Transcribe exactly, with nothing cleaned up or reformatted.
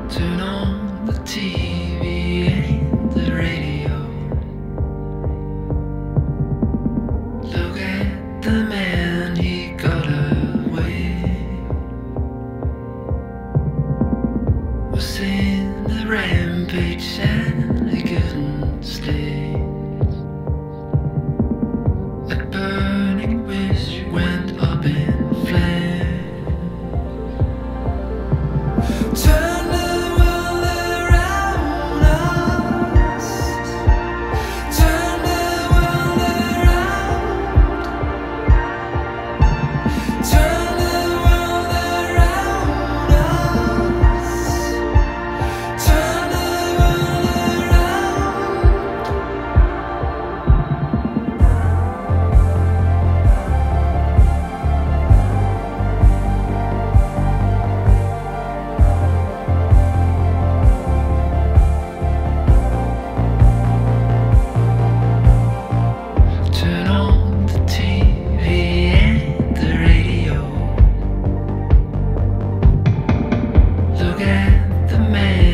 Turn on the T V and the radio. Look at the man, he got away. Was in the rampage and he couldn't stay. A burning wish went up in flames. Turn the world around us. Turn the world around. Turn the world around us. Turn the world Turn on the T V and the radio. Look at the man.